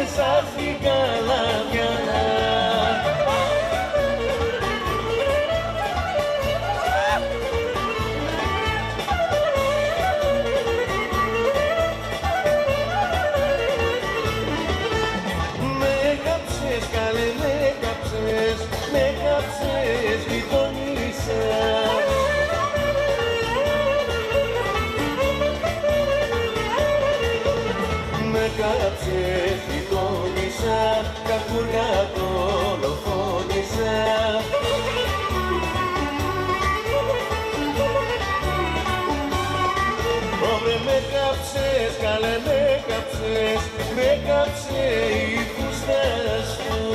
μέσα στην καλαμιά. Καλέ με κάψες γειτονίσα. Με κάψες γειτονίσα, κακούργα δολοφόνησα. Ωρε με κάψες, καλέ με κάψε η φούστα σου.